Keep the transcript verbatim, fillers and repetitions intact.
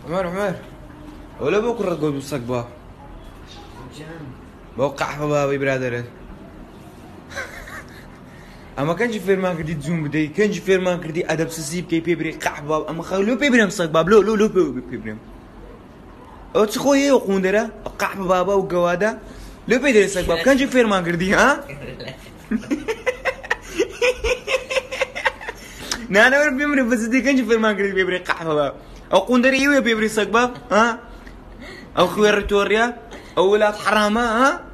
عمر عمر ولا بكره تقول بصك باب بوقع بابي برادر اما كانش فيرمان كردي زوم بدي كانش فيرمان كردي ادب سسيب كي بيبري قح باب اما خلو بيبرم صك باب لو لو لو بيبرم او تخوي يقون درا قح بابا وقوادا لو بيدري صك باب كانش فيرمان كردي ها نانا ور بيمري بس دي كانش فيرمان كردي بيبري قح باب او قندري يو بيبري صك باب ها او خوير توريا او ولاد حرامه ها